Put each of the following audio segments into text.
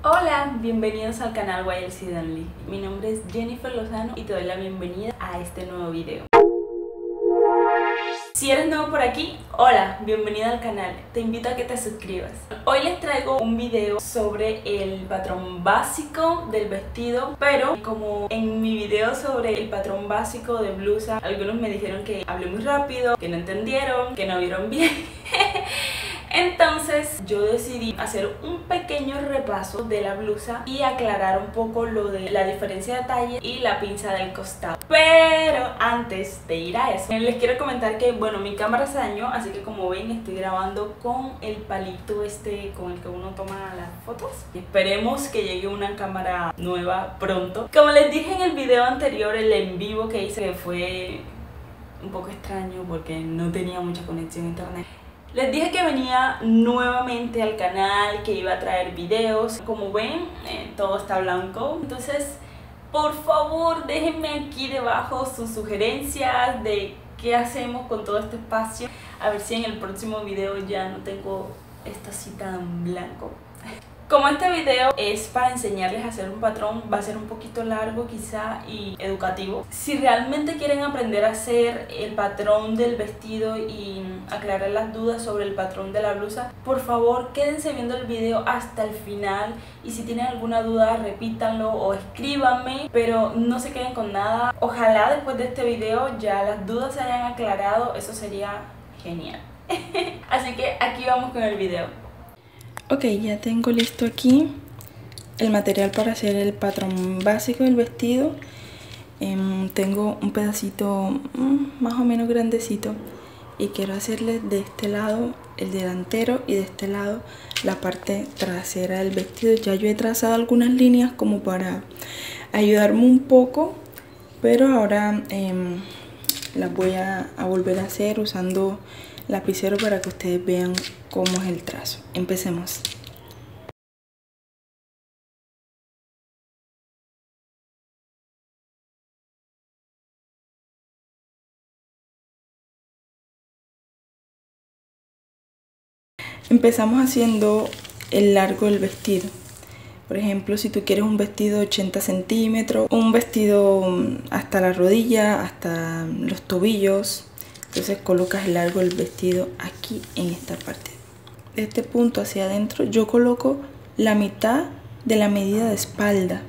Hola, bienvenidos al canal YLC Danley. Mi nombre es Jennifer Lozano y te doy la bienvenida a este nuevo video. Si eres nuevo por aquí, hola, bienvenida al canal. Te invito a que te suscribas. Hoy les traigo un video sobre el patrón básico del vestido, pero como en mi video sobre el patrón básico de blusa, algunos me dijeron que hablé muy rápido, que no entendieron, que no vieron bien. Entonces yo decidí hacer un pequeño repaso de la blusa y aclarar un poco lo de la diferencia de talla y la pinza del costado. Pero antes de ir a eso, les quiero comentar que bueno, mi cámara se dañó, así que como ven estoy grabando con el palito este con el que uno toma las fotos. Esperemos que llegue una cámara nueva pronto. Como les dije en el video anterior, el en vivo que hice, que fue un poco extraño porque no tenía mucha conexión a internet, les dije que venía nuevamente al canal, que iba a traer videos. Como ven, todo está blanco. Entonces, por favor, déjenme aquí debajo sus sugerencias de qué hacemos con todo este espacio. A ver si en el próximo video ya no tengo esta cita en blanco. Como este video es para enseñarles a hacer un patrón, va a ser un poquito largo quizá y educativo. Si realmente quieren aprender a hacer el patrón del vestido y aclarar las dudas sobre el patrón de la blusa, por favor quédense viendo el video hasta el final. Y si tienen alguna duda, repítanlo o escríbanme, pero no se queden con nada. Ojalá después de este video ya las dudas se hayan aclarado, eso sería genial. Así que aquí vamos con el video. Ok, ya tengo listo aquí el material para hacer el patrón básico del vestido. Tengo un pedacito más o menos grandecito y quiero hacerle de este lado el delantero y de este lado la parte trasera del vestido. Ya yo he trazado algunas líneas como para ayudarme un poco, pero ahora las voy a volver a hacer usando lapicero para que ustedes vean cómo es el trazo. Empecemos. Empezamos haciendo el largo del vestido. Por ejemplo, si tú quieres un vestido de 80 centímetros, un vestido hasta la rodilla, hasta los tobillos, entonces colocas el largo del vestido aquí en esta parte. De este punto hacia adentro yo coloco la mitad de la medida de espalda.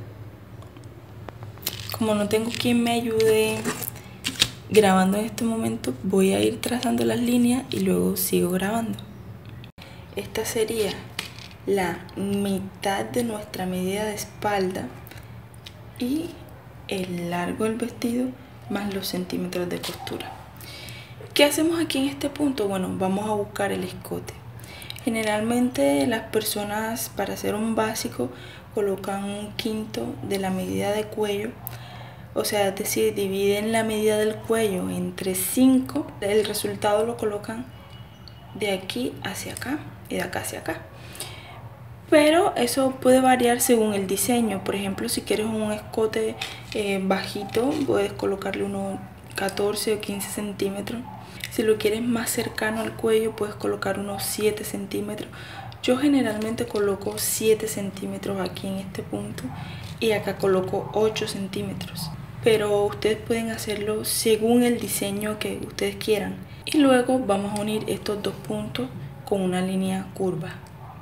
Como no tengo quien me ayude grabando en este momento, voy a ir trazando las líneas y luego sigo grabando. Esta sería la mitad de nuestra medida de espalda y el largo del vestido más los centímetros de costura. ¿Qué hacemos aquí en este punto? Bueno, vamos a buscar el escote. Generalmente las personas para hacer un básico colocan 1/5 de la medida de cuello, o sea, es decir, dividen la medida del cuello entre 5, el resultado lo colocan de aquí hacia acá y de acá hacia acá. Pero eso puede variar según el diseño. Por ejemplo, si quieres un escote bajito, puedes colocarle unos 14 o 15 centímetros. Si lo quieres más cercano al cuello, puedes colocar unos 7 centímetros. Yo generalmente coloco 7 centímetros aquí en este punto y acá coloco 8 centímetros. Pero ustedes pueden hacerlo según el diseño que ustedes quieran. Y luego vamos a unir estos dos puntos con una línea curva.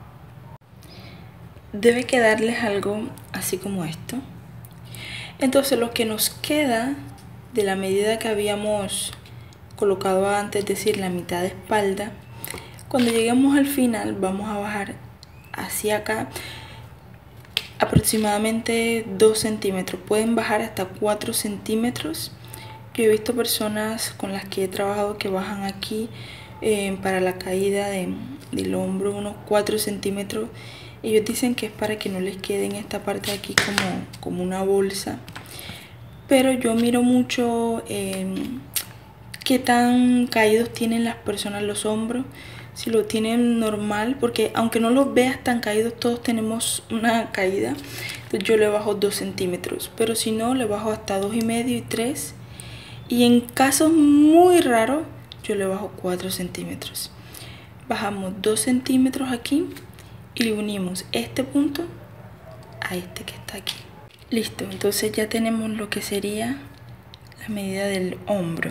Debe quedarles algo así como esto. Entonces lo que nos queda de la medida que habíamos colocado antes, es decir, la mitad de espalda, cuando lleguemos al final vamos a bajar hacia acá aproximadamente 2 centímetros. Pueden bajar hasta 4 centímetros. Yo he visto personas con las que he trabajado que bajan aquí para la caída del hombro unos 4 centímetros. Ellos dicen que es para que no les quede en esta parte de aquí como una bolsa. Pero yo miro mucho qué tan caídos tienen las personas los hombros. Si lo tienen normal, porque aunque no los veas tan caídos, todos tenemos una caída. Entonces yo le bajo 2 centímetros. Pero si no, le bajo hasta 2,5 y 3. Y en casos muy raros, yo le bajo 4 centímetros. Bajamos 2 centímetros aquí y unimos este punto a este que está aquí. Listo, entonces ya tenemos lo que sería la medida del hombro.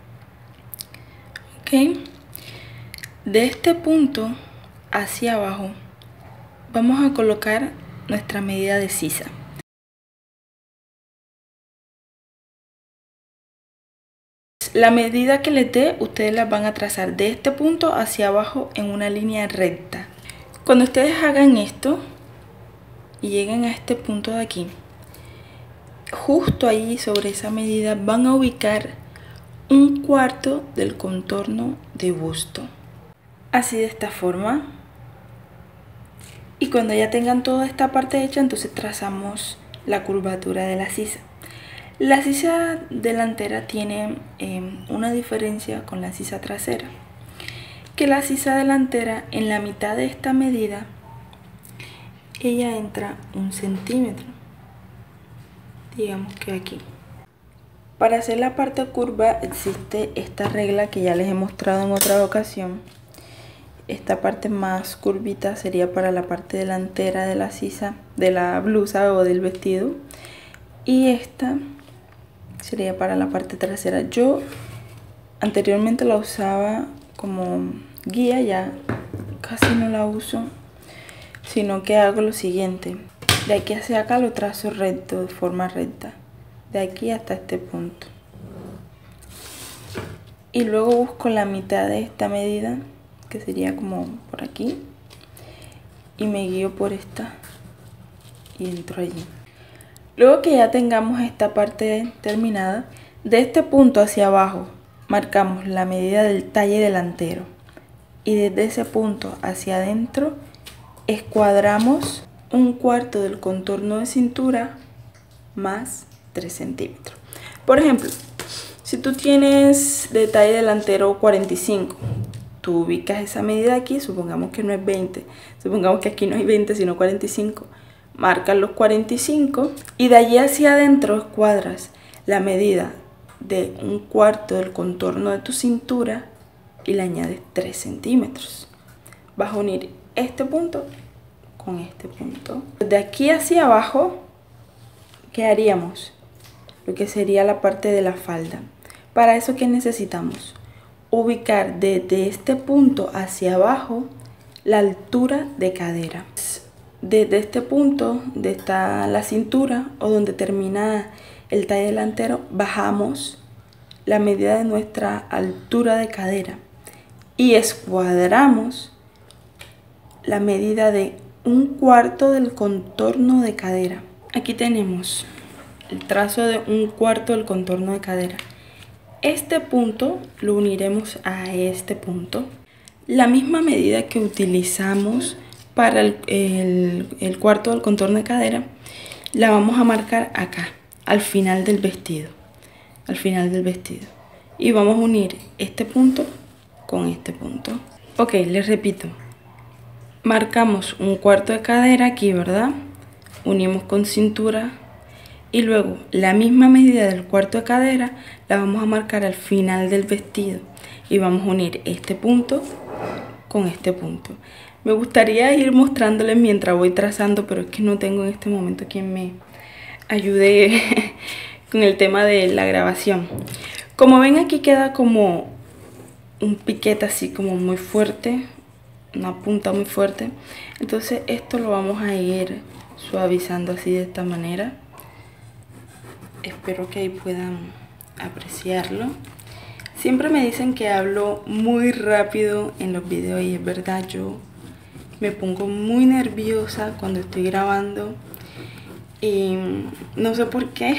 Ok, de este punto hacia abajo vamos a colocar nuestra medida de sisa. La medida que les dé, ustedes las van a trazar de este punto hacia abajo en una línea recta. Cuando ustedes hagan esto y lleguen a este punto de aquí, justo ahí sobre esa medida van a ubicar 1/4 del contorno de busto. Así, de esta forma. Y cuando ya tengan toda esta parte hecha, entonces trazamos la curvatura de la sisa. La sisa delantera tiene una diferencia con la sisa trasera, que la sisa delantera en la mitad de esta medida ella entra 1 centímetro, digamos que aquí. Para hacer la parte curva existe esta regla que ya les he mostrado en otra ocasión. Esta parte más curvita sería para la parte delantera de la sisa, de la blusa o del vestido, y esta sería para la parte trasera. Yo anteriormente la usaba como guía, ya casi no la uso, sino que hago lo siguiente: de aquí hacia acá lo trazo recto, de forma recta, de aquí hasta este punto, y luego busco la mitad de esta medida, que sería como por aquí, y me guío por esta y entro allí. Luego que ya tengamos esta parte terminada, de este punto hacia abajo marcamos la medida del talle delantero, y desde ese punto hacia adentro escuadramos 1/4 del contorno de cintura más 3 centímetros. Por ejemplo, si tú tienes de talle delantero 45, tú ubicas esa medida aquí, supongamos que no es 20, supongamos que aquí no hay 20 sino 45, marcas los 45 y de allí hacia adentro escuadras la medida de 1/4 del contorno de tu cintura y le añades 3 centímetros. Vas a unir este punto con este punto. De aquí hacia abajo, ¿qué haríamos? Lo que sería la parte de la falda. Para eso, ¿qué necesitamos? Ubicar desde este punto hacia abajo la altura de cadera. Desde este punto, donde está la cintura o donde termina el talle delantero, bajamos la medida de nuestra altura de cadera y escuadramos la medida de 1/4 del contorno de cadera. Aquí tenemos el trazo de 1/4 del contorno de cadera. Este punto lo uniremos a este punto. La misma medida que utilizamos para el cuarto del contorno de cadera, la vamos a marcar acá, al final del vestido. Al final del vestido. Y vamos a unir este punto con este punto. Ok, les repito. Marcamos 1/4 de cadera aquí, ¿verdad? Unimos con cintura. Y luego la misma medida del cuarto de cadera la vamos a marcar al final del vestido. Y vamos a unir este punto con este punto. Me gustaría ir mostrándoles mientras voy trazando, pero es que no tengo en este momento quien me ayude con el tema de la grabación. Como ven, aquí queda como un piquete así como muy fuerte, una punta muy fuerte. Entonces esto lo vamos a ir suavizando así de esta manera. Espero que ahí puedan apreciarlo. Siempre me dicen que hablo muy rápido en los videos y es verdad, yo me pongo muy nerviosa cuando estoy grabando y no sé por qué,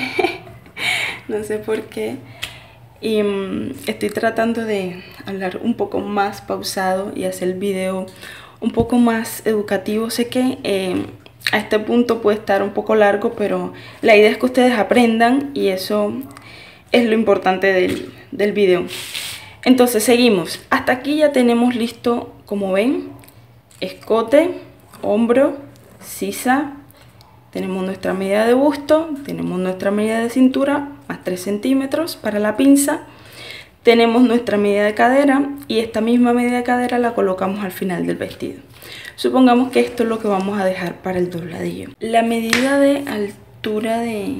no sé por qué. Y estoy tratando de hablar un poco más pausado y hacer el video un poco más educativo. Sé que a este punto puede estar un poco largo, pero la idea es que ustedes aprendan y eso es lo importante del video. Entonces seguimos. Hasta aquí ya tenemos listo, como ven, escote, hombro, sisa. Tenemos nuestra medida de busto, tenemos nuestra medida de cintura, más 3 centímetros para la pinza. Tenemos nuestra medida de cadera y esta misma medida de cadera la colocamos al final del vestido. Supongamos que esto es lo que vamos a dejar para el dobladillo. La medida de altura de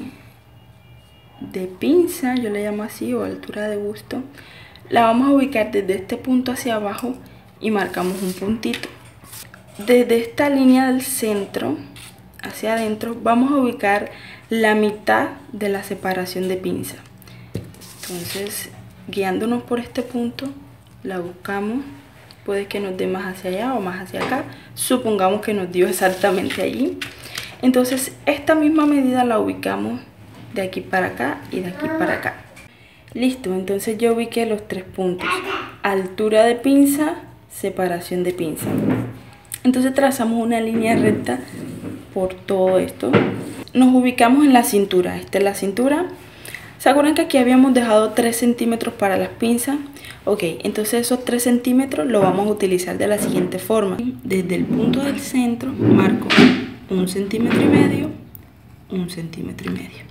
pinza, yo le llamo así, o altura de busto, la vamos a ubicar desde este punto hacia abajo y marcamos un puntito. Desde esta línea del centro hacia adentro vamos a ubicar la mitad de la separación de pinza. Entonces, guiándonos por este punto, la buscamos. Puede que nos dé más hacia allá o más hacia acá. Supongamos que nos dio exactamente allí. Entonces, esta misma medida la ubicamos de aquí para acá y de aquí para acá. Listo, entonces yo ubiqué los 3 puntos. Altura de pinza, separación de pinza. Entonces trazamos una línea recta por todo esto. Nos ubicamos en la cintura. Esta es la cintura. ¿Se acuerdan que aquí habíamos dejado 3 centímetros para las pinzas? Ok, entonces esos 3 centímetros lo vamos a utilizar de la siguiente forma. Desde el punto del centro marco 1,5 centímetros, 1,5 centímetros.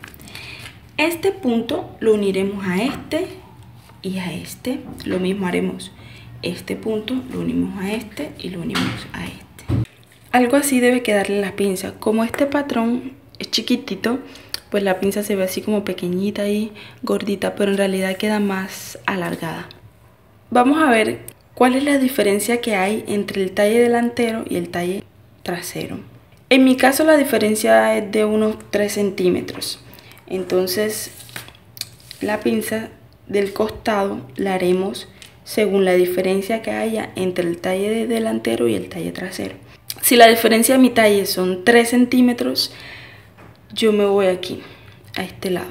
Este punto lo uniremos a este y a este. Lo mismo haremos. Este punto lo unimos a este y lo unimos a este. Algo así debe quedarle la pinza. Como este patrón es chiquitito, pues la pinza se ve así como pequeñita y gordita, pero en realidad queda más alargada. Vamos a ver cuál es la diferencia que hay entre el talle delantero y el talle trasero. En mi caso la diferencia es de unos 3 centímetros. Entonces la pinza del costado la haremos según la diferencia que haya entre el talle delantero y el talle trasero. Si la diferencia de mi talle son 3 centímetros, yo me voy aquí, a este lado.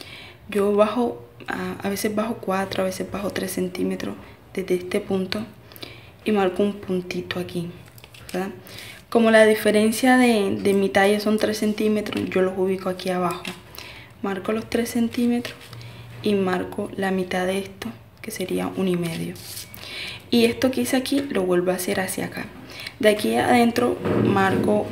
Yo bajo, a veces bajo 4, a veces bajo 3 centímetros desde este punto y marco un puntito aquí, ¿verdad? Como la diferencia de mi talle son 3 centímetros, yo los ubico aquí abajo. Marco los 3 centímetros y marco la mitad de esto, que sería 1,5. Y esto que hice aquí lo vuelvo a hacer hacia acá. De aquí adentro marco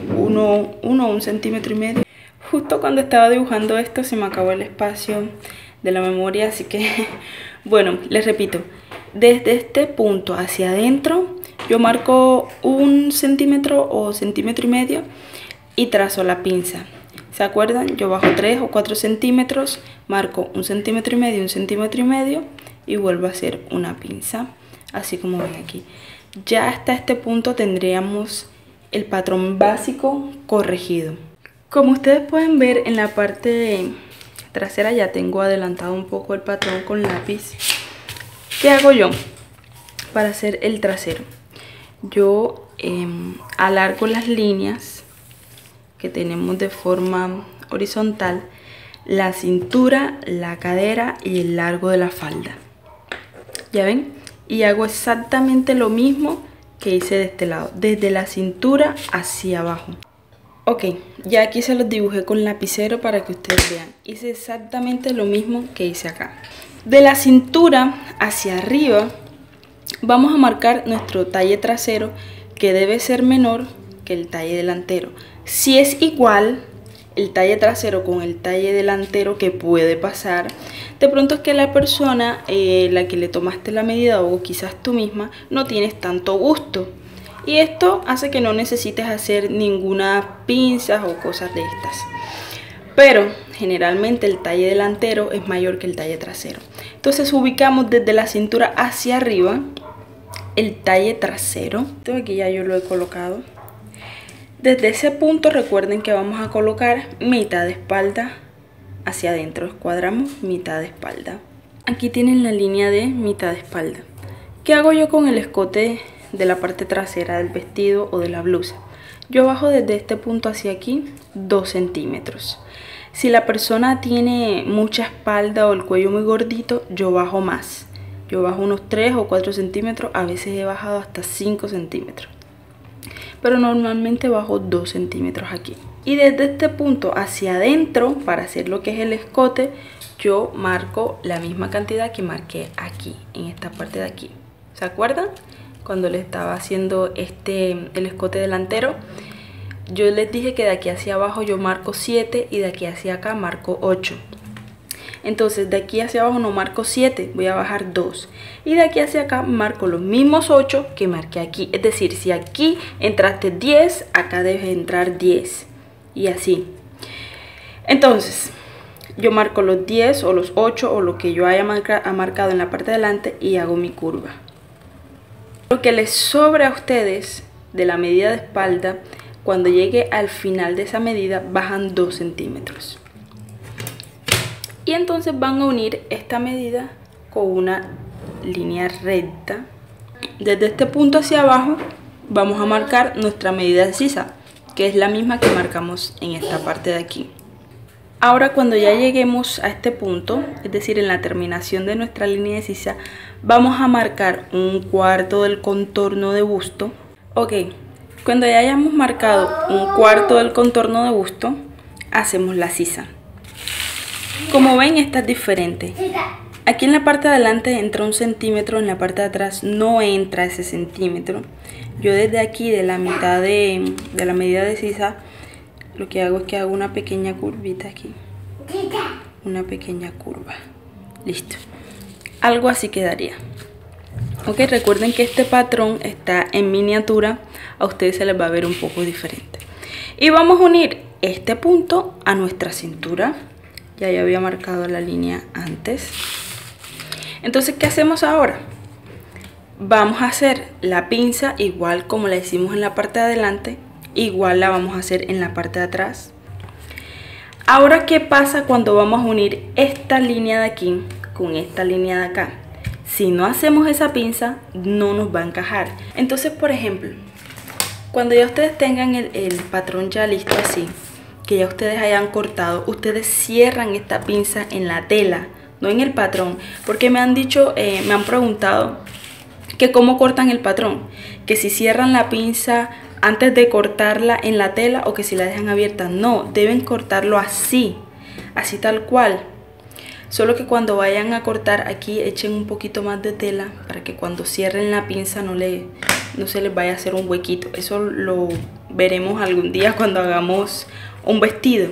1,5 centímetros. Justo cuando estaba dibujando esto se me acabó el espacio de la memoria, así que bueno, les repito. Desde este punto hacia adentro yo marco 1 centímetro o 1,5 centímetros y trazo la pinza. ¿Se acuerdan? Yo bajo 3 o 4 centímetros, marco 1,5 centímetros, 1,5 centímetros y vuelvo a hacer una pinza, así como ven aquí. Ya hasta este punto tendríamos el patrón básico corregido. Como ustedes pueden ver en la parte trasera ya tengo adelantado un poco el patrón con lápiz. ¿Qué hago yo para hacer el trasero? Yo alargo las líneas que tenemos de forma horizontal, la cintura, la cadera y el largo de la falda. ¿Ya ven? Y hago exactamente lo mismo que hice de este lado, desde la cintura hacia abajo. Ok, ya aquí se los dibujé con lapicero para que ustedes vean. Hice exactamente lo mismo que hice acá. De la cintura hacia arriba vamos a marcar nuestro talle trasero, que debe ser menor que el talle delantero. Si es igual el talle trasero con el talle delantero, que puede pasar, de pronto es que la persona la que le tomaste la medida, o quizás tú misma, no tienes tanto gusto, y esto hace que no necesites hacer ninguna pinza o cosas de estas. Pero generalmente el talle delantero es mayor que el talle trasero. Entonces ubicamos desde la cintura hacia arriba el talle trasero. Esto aquí ya yo lo he colocado. Desde ese punto recuerden que vamos a colocar mitad de espalda hacia adentro. Escuadramos mitad de espalda. Aquí tienen la línea de mitad de espalda. ¿Qué hago yo con el escote de la parte trasera del vestido o de la blusa? Yo bajo desde este punto hacia aquí 2 centímetros. Si la persona tiene mucha espalda o el cuello muy gordito, yo bajo más. Yo bajo unos 3 o 4 centímetros, a veces he bajado hasta 5 centímetros. Pero normalmente bajo 2 centímetros aquí. Y desde este punto hacia adentro, para hacer lo que es el escote, yo marco la misma cantidad que marqué aquí, en esta parte de aquí. ¿Se acuerdan? Cuando le estaba haciendo el escote delantero, yo les dije que de aquí hacia abajo yo marco 7 y de aquí hacia acá marco 8. Entonces de aquí hacia abajo no marco 7, voy a bajar 2. Y de aquí hacia acá marco los mismos 8 que marqué aquí. Es decir, si aquí entraste 10, acá debes entrar 10. Y así. Entonces, yo marco los 10 o los 8 o lo que yo haya marcado en la parte de delante y hago mi curva. Lo que les sobra a ustedes de la medida de espalda, cuando llegue al final de esa medida, bajan 2 centímetros. Y entonces van a unir esta medida con una línea recta. Desde este punto hacia abajo vamos a marcar nuestra medida de sisa, que es la misma que marcamos en esta parte de aquí. Ahora cuando ya lleguemos a este punto, es decir, en la terminación de nuestra línea de sisa, vamos a marcar 1/4 del contorno de busto. Ok, cuando ya hayamos marcado 1/4 del contorno de busto, hacemos la sisa. Como ven, esta es diferente. Aquí en la parte de adelante entra 1 centímetro, en la parte de atrás no entra ese centímetro. Yo desde aquí, de la mitad de la medida de sisa, lo que hago es que hago una pequeña curvita aquí. Una pequeña curva. Listo. Algo así quedaría. Ok, recuerden que este patrón está en miniatura. A ustedes se les va a ver un poco diferente. Y vamos a unir este punto a nuestra cintura. Ya había marcado la línea antes. Entonces, ¿qué hacemos ahora? Vamos a hacer la pinza igual como la hicimos en la parte de adelante. Igual la vamos a hacer en la parte de atrás. Ahora, ¿qué pasa cuando vamos a unir esta línea de aquí con esta línea de acá? Si no hacemos esa pinza, no nos va a encajar. Entonces, por ejemplo, cuando ya ustedes tengan el patrón ya listo así, que ya ustedes hayan cortado, ustedes cierran esta pinza en la tela, no en el patrón, porque me han dicho, me han preguntado que cómo cortan el patrón, que si cierran la pinza antes de cortarla en la tela o que si la dejan abierta. No, deben cortarlo así, así tal cual. Solo que cuando vayan a cortar aquí echen un poquito más de tela para que cuando cierren la pinza no se les vaya a hacer un huequito. Eso lo veremos algún día cuando hagamos un vestido.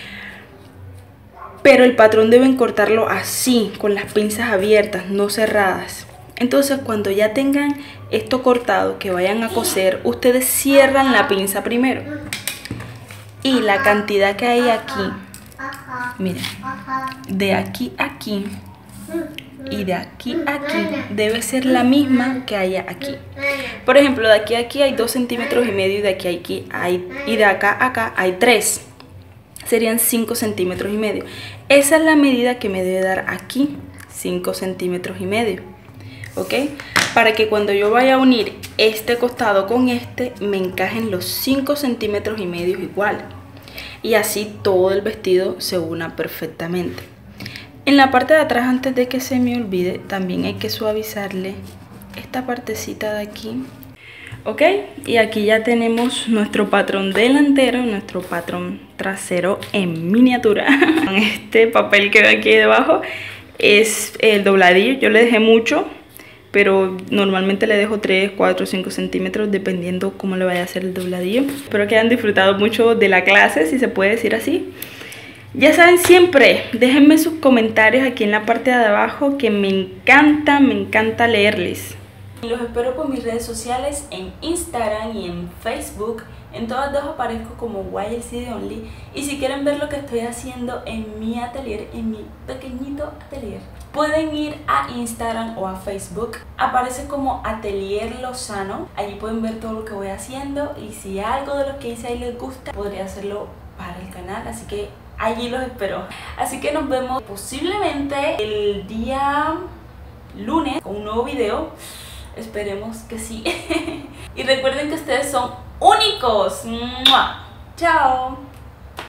Pero el patrón deben cortarlo así, con las pinzas abiertas, no cerradas. Entonces, cuando ya tengan esto cortado, que vayan a coser, ustedes cierran la pinza primero. Y la cantidad que hay aquí, miren, de aquí a aquí y de aquí a aquí debe ser la misma que haya aquí. Por ejemplo, de aquí a aquí hay 2,5 centímetros y de aquí a aquí y de acá a acá hay 3. Serían 5,5 centímetros. Esa es la medida que me debe dar aquí, 5,5 centímetros. ¿Ok? Para que cuando yo vaya a unir este costado con este, me encajen los 5,5 centímetros igual. Y así todo el vestido se una perfectamente. En la parte de atrás, antes de que se me olvide, también hay que suavizarle esta partecita de aquí. ¿Ok? Y aquí ya tenemos nuestro patrón delantero y nuestro patrón trasero en miniatura. Este papel que ve aquí debajo es el dobladillo. Yo le dejé mucho, pero normalmente le dejo 3, 4, 5 centímetros dependiendo cómo le vaya a hacer el dobladillo. Espero que hayan disfrutado mucho de la clase, si se puede decir así. Ya saben, siempre déjenme sus comentarios aquí en la parte de abajo, que me encanta leerles. Los espero por mis redes sociales, en Instagram y en Facebook. En todas dos aparezco como YLCD Only. Y si quieren ver lo que estoy haciendo en mi atelier, en mi pequeñito atelier, pueden ir a Instagram o a Facebook. Aparece como Atelier Lozano. Allí pueden ver todo lo que voy haciendo. Y si algo de lo que hice ahí les gusta, podría hacerlo para el canal. Así que allí los espero. Así que nos vemos posiblemente el día lunes con un nuevo video. Esperemos que sí. Y recuerden que ustedes son únicos. ¡Mua! Chao.